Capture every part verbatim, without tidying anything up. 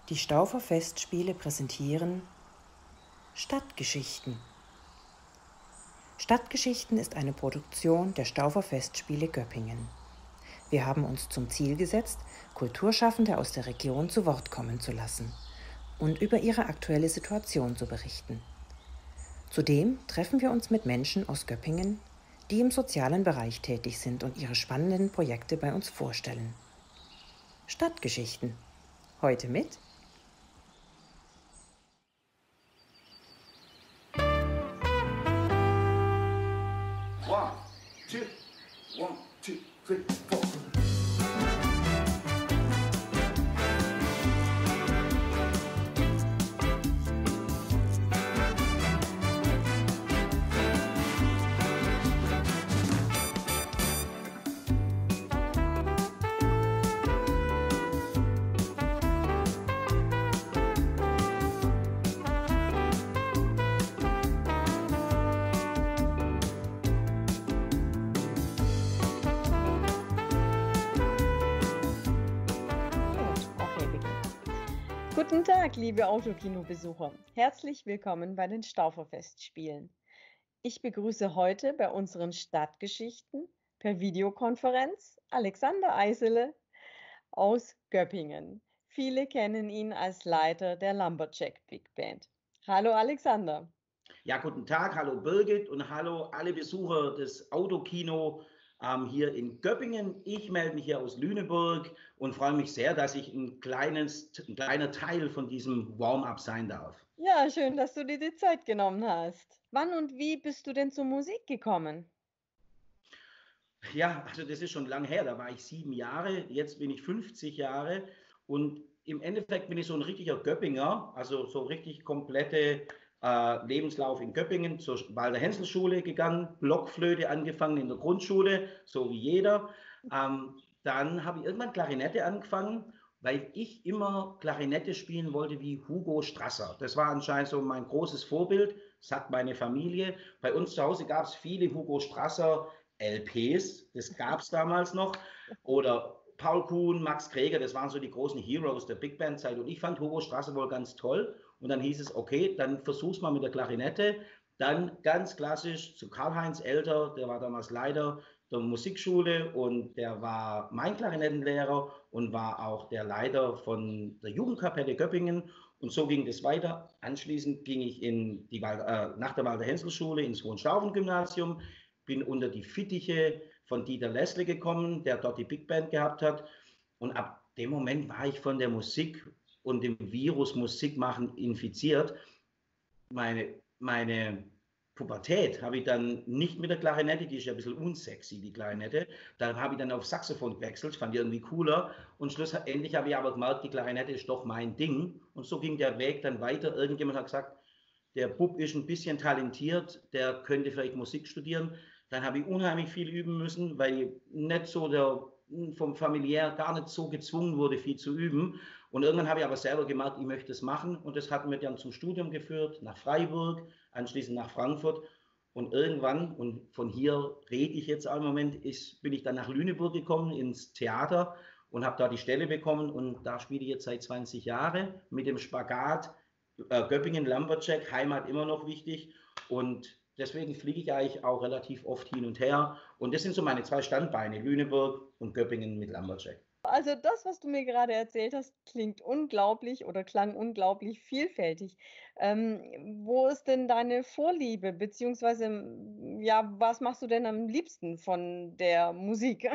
Die Staufer Festspiele präsentieren Stadtgeschichten. Stadtgeschichten ist eine Produktion der Staufer Festspiele Göppingen. Wir haben uns zum Ziel gesetzt, Kulturschaffende aus der Region zu Wort kommen zu lassen und über ihre aktuelle Situation zu berichten. Zudem treffen wir uns mit Menschen aus Göppingen, die im sozialen Bereich tätig sind und ihre spannenden Projekte bei uns vorstellen. Stadtgeschichten. Heute mit One, two, one, two, three, four. Guten Tag, liebe Autokino-Besucher. Herzlich willkommen bei den Staufer Festspielen. Ich begrüße heute bei unseren Stadtgeschichten per Videokonferenz Alexander Eisele aus Göppingen. Viele kennen ihn als Leiter der Lumberjack Big Band. Hallo Alexander. Ja, guten Tag, hallo Birgit und hallo alle Besucher des Autokino ähm, hier in Göppingen. Ich melde mich hier aus Lüneburg und freue mich sehr, dass ich ein, kleines, ein kleiner Teil von diesem Warm-up sein darf. Ja, schön, dass du dir die Zeit genommen hast. Wann und wie bist du denn zur Musik gekommen? Ja, also das ist schon lang her, da war ich sieben Jahre, jetzt bin ich fünfzig Jahre und im Endeffekt bin ich so ein richtiger Göppinger, also so richtig komplette äh, Lebenslauf in Göppingen, zur Walter-Hensel-Schule gegangen, Blockflöte angefangen in der Grundschule, so wie jeder. Ähm, dann habe ich irgendwann Klarinette angefangen, weil ich immer Klarinette spielen wollte wie Hugo Strasser. Das war anscheinend so mein großes Vorbild, sagt meine Familie. Bei uns zu Hause gab es viele Hugo Strasser L Ps, das gab es damals noch, oder Paul Kuhn, Max Greger, das waren so die großen Heroes der Big Band Zeit und ich fand Hugo Strasser wohl ganz toll und dann hieß es, okay, dann versuch's mal mit der Klarinette, dann ganz klassisch zu Karl-Heinz Elter, der war damals Leiter der Musikschule und der war mein Klarinettenlehrer und war auch der Leiter von der Jugendkapelle Göppingen und so ging das weiter. Anschließend ging ich in die, äh, nach der Walter-Hensel-Schule ins Hohenstaufen-Gymnasium, bin unter die Fittiche von Dieter Lessle gekommen, der dort die Big Band gehabt hat. Und ab dem Moment war ich von der Musik und dem Virus Musik machen infiziert. Meine, meine Pubertät habe ich dann nicht mit der Klarinette, die ist ja ein bisschen unsexy, die Klarinette. Da habe ich dann auf Saxophon gewechselt, fand ich irgendwie cooler. Und schlussendlich habe ich aber gemerkt, die Klarinette ist doch mein Ding. Und so ging der Weg dann weiter. Irgendjemand hat gesagt, der Bub ist ein bisschen talentiert, der könnte vielleicht Musik studieren. Dann habe ich unheimlich viel üben müssen, weil ich nicht so der, vom familiär gar nicht so gezwungen wurde, viel zu üben. Und irgendwann habe ich aber selber gemerkt, ich möchte es machen. Und das hat mir dann zum Studium geführt, nach Freiburg, anschließend nach Frankfurt. Und irgendwann, und von hier rede ich jetzt im Moment, ist, bin ich dann nach Lüneburg gekommen, ins Theater und habe da die Stelle bekommen. Und da spiele ich jetzt seit zwanzig Jahren mit dem Spagat. Äh, Göppingen, Lumberjack, Heimat immer noch wichtig. Und deswegen fliege ich eigentlich auch relativ oft hin und her. Und das sind so meine zwei Standbeine, Lüneburg und Göppingen mit Lumberjack. Also das, was du mir gerade erzählt hast, klingt unglaublich oder klang unglaublich vielfältig. Ähm, wo ist denn deine Vorliebe, beziehungsweise, ja, was machst du denn am liebsten von der Musik?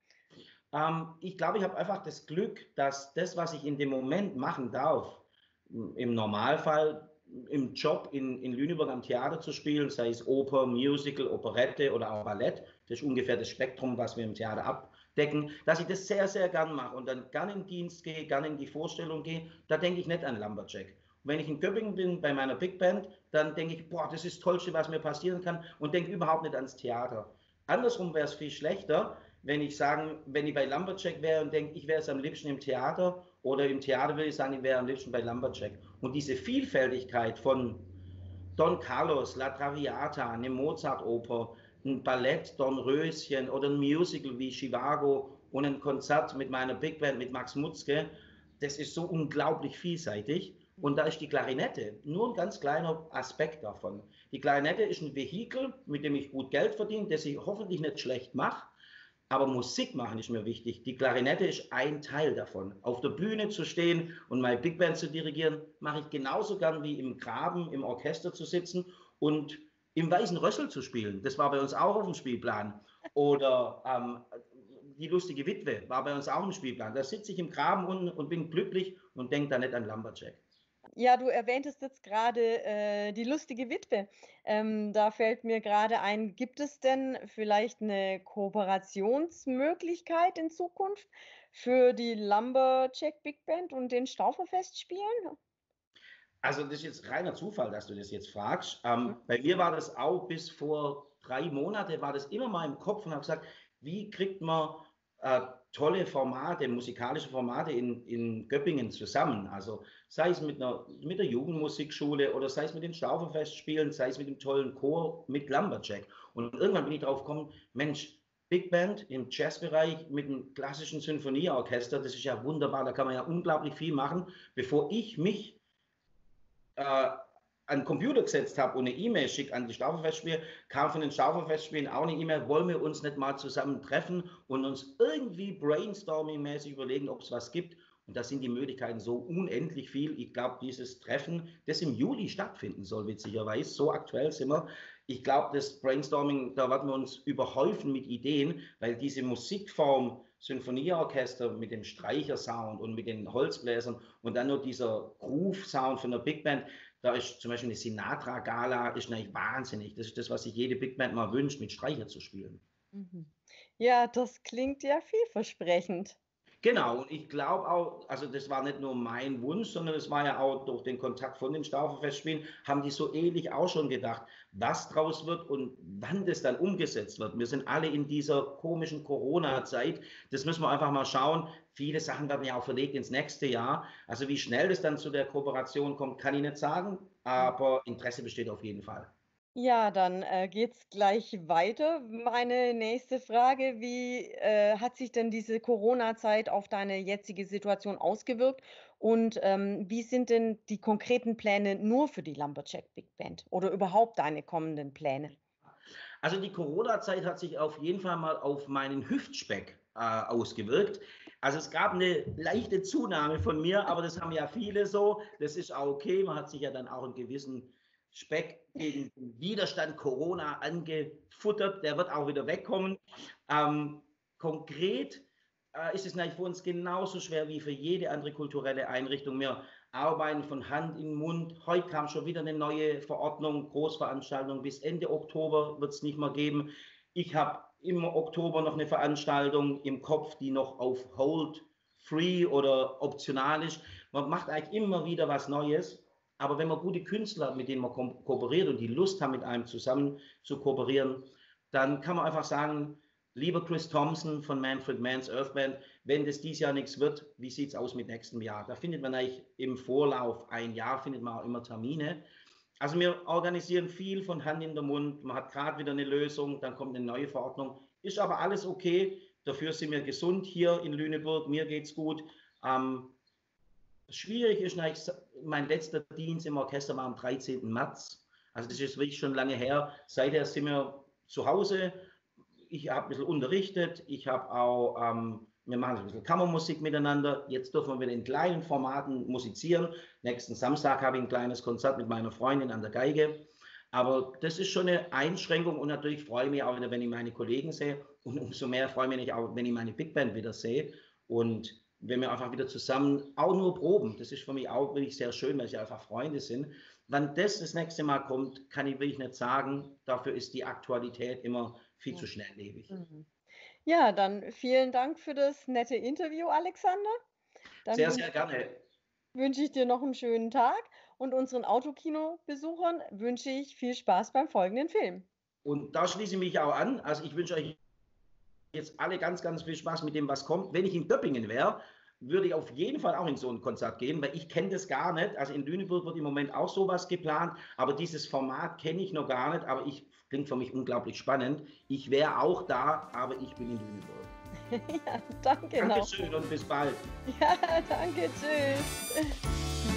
Ähm, ich glaube, ich habe einfach das Glück, dass das, was ich in dem Moment machen darf, im Normalfall im Job in, in Lüneburg am Theater zu spielen, sei es Oper, Musical, Operette oder auch Ballett, das ist ungefähr das Spektrum, was wir im Theater abdecken, dass ich das sehr, sehr gern mache und dann gern in den Dienst gehe, gern in die Vorstellung gehe, da denke ich nicht an Lumberjack. Und wenn ich in Göppingen bin bei meiner Big Band, dann denke ich, boah, das ist das Tollste, was mir passieren kann und denke überhaupt nicht ans Theater. Andersrum wäre es viel schlechter, wenn ich sagen, wenn ich bei Lumberjack wäre und denke, ich wäre es am liebsten im Theater oder im Theater würde ich sagen, ich wäre am liebsten bei Lumberjack. Und diese Vielfältigkeit von Don Carlos, La Traviata, eine Mozart-Oper, ein Ballett, Dornröschen oder ein Musical wie Chivago und ein Konzert mit meiner Big Band, mit Max Mutzke, das ist so unglaublich vielseitig. Und da ist die Klarinette nur ein ganz kleiner Aspekt davon. Die Klarinette ist ein Vehikel, mit dem ich gut Geld verdiene, das ich hoffentlich nicht schlecht mache. Aber Musik machen ist mir wichtig. Die Klarinette ist ein Teil davon. Auf der Bühne zu stehen und meine Big Band zu dirigieren, mache ich genauso gern wie im Graben, im Orchester zu sitzen und im Weißen Rössel zu spielen. Das war bei uns auch auf dem Spielplan. Oder ähm, die lustige Witwe war bei uns auch im Spielplan. Da sitze ich im Graben und, und bin glücklich und denke da nicht an Lumberjack. Ja, du erwähntest jetzt gerade äh, die lustige Witwe. Ähm, da fällt mir gerade ein, gibt es denn vielleicht eine Kooperationsmöglichkeit in Zukunft für die Lumberjack Big Band und den Stauferfestspielen? Also das ist jetzt reiner Zufall, dass du das jetzt fragst. Ähm, bei mir war das auch bis vor drei Monate, war das immer mal im Kopf und habe gesagt, wie kriegt man äh, tolle Formate, musikalische Formate in, in Göppingen zusammen. Also sei es mit, einer, mit der Jugendmusikschule oder sei es mit den Stauferfestspielen, sei es mit dem tollen Chor mit Lumberjack. Und irgendwann bin ich drauf gekommen, Mensch, Big Band im Jazzbereich mit einem klassischen Sinfonieorchester, das ist ja wunderbar, da kann man ja unglaublich viel machen, bevor ich mich äh, an den Computer gesetzt habe und eine E-Mail schicke an die Stauferfestspiele, kam von den Stauferfestspielen auch eine E-Mail, wollen wir uns nicht mal zusammen treffen und uns irgendwie brainstorming-mäßig überlegen, ob es was gibt. Und da sind die Möglichkeiten so unendlich viel. Ich glaube, dieses Treffen, das im Juli stattfinden soll, witzigerweise, so aktuell sind wir. Ich glaube, das Brainstorming, da werden wir uns überhäufen mit Ideen, weil diese Musikform Sinfonieorchester mit dem Streichersound und mit den Holzbläsern und dann nur dieser Groove-Sound von der Big Band, da ist zum Beispiel eine Sinatra-Gala, ist eigentlich wahnsinnig. Das ist das, was sich jede Big Band mal wünscht, mit Streicher zu spielen. Mhm. Ja, das klingt ja vielversprechend. Genau, und ich glaube auch, also das war nicht nur mein Wunsch, sondern es war ja auch durch den Kontakt von den Stauferfestspielen, haben die so ähnlich auch schon gedacht, was draus wird und wann das dann umgesetzt wird. Wir sind alle in dieser komischen Corona-Zeit, das müssen wir einfach mal schauen. Viele Sachen werden ja auch verlegt ins nächste Jahr. Also wie schnell das dann zu der Kooperation kommt, kann ich nicht sagen, aber Interesse besteht auf jeden Fall. Ja, dann äh, geht's gleich weiter. Meine nächste Frage, wie äh, hat sich denn diese Corona-Zeit auf deine jetzige Situation ausgewirkt und ähm, wie sind denn die konkreten Pläne nur für die Lumberjack Big Band oder überhaupt deine kommenden Pläne? Also die Corona-Zeit hat sich auf jeden Fall mal auf meinen Hüftspeck äh, ausgewirkt. Also es gab eine leichte Zunahme von mir, aber das haben ja viele so. Das ist auch okay. Man hat sich ja dann auch einen gewissen Speck gegen den Widerstand Corona angefuttert. Der wird auch wieder wegkommen. Ähm, konkret äh, ist es natürlich für uns genauso schwer wie für jede andere kulturelle Einrichtung. Wir arbeiten von Hand in Mund. Heute kam schon wieder eine neue Verordnung, Großveranstaltung. Bis Ende Oktober wird es nicht mehr geben. Ich habe im Oktober noch eine Veranstaltung im Kopf, die noch auf Hold, Free oder optional ist. Man macht eigentlich immer wieder was Neues. Aber wenn man gute Künstler hat, mit denen man ko kooperiert und die Lust haben, mit einem zusammen zu kooperieren, dann kann man einfach sagen, lieber Chris Thompson von Manfred Mann's Earth Band, wenn das dieses Jahr nichts wird, wie sieht es aus mit nächstem Jahr? Da findet man eigentlich im Vorlauf, ein Jahr findet man auch immer Termine. Also wir organisieren viel von Hand in den Mund, man hat gerade wieder eine Lösung, dann kommt eine neue Verordnung, ist aber alles okay, dafür sind wir gesund hier in Lüneburg, mir geht's gut. Ähm, Schwierig ist eigentlich, mein letzter Dienst im Orchester war am dreizehnten März. Also das ist wirklich schon lange her. Seither sind wir zu Hause. Ich habe ein bisschen unterrichtet. Ich habe auch, ähm, wir machen ein bisschen Kammermusik miteinander. Jetzt dürfen wir wieder in kleinen Formaten musizieren. Nächsten Samstag habe ich ein kleines Konzert mit meiner Freundin an der Geige. Aber das ist schon eine Einschränkung und natürlich freue ich mich auch wieder, wenn ich meine Kollegen sehe. Und umso mehr freue ich mich auch, wenn ich meine Big Band wieder sehe. Und wenn wir einfach wieder zusammen auch nur proben, das ist für mich auch wirklich sehr schön, weil sie einfach Freunde sind. Wann das das nächste Mal kommt, kann ich wirklich nicht sagen. Dafür ist die Aktualität immer viel Ja. zu schnelllebig. Mhm. Ja, dann vielen Dank für das nette Interview, Alexander. Dann Sehr, sehr gerne. wünsche ich dir noch einen schönen Tag und unseren Autokino-Besuchern wünsche ich viel Spaß beim folgenden Film. Und da schließe ich mich auch an. Also ich wünsche euch jetzt alle ganz, ganz viel Spaß mit dem, was kommt. Wenn ich in Göppingen wäre, würde ich auf jeden Fall auch in so ein Konzert gehen, weil ich kenne das gar nicht. Also in Lüneburg wird im Moment auch sowas geplant, aber dieses Format kenne ich noch gar nicht, aber ich klingt für mich unglaublich spannend. Ich wäre auch da, aber ich bin in Lüneburg. Ja, danke noch. Dankeschön und bis bald. Ja, danke, tschüss.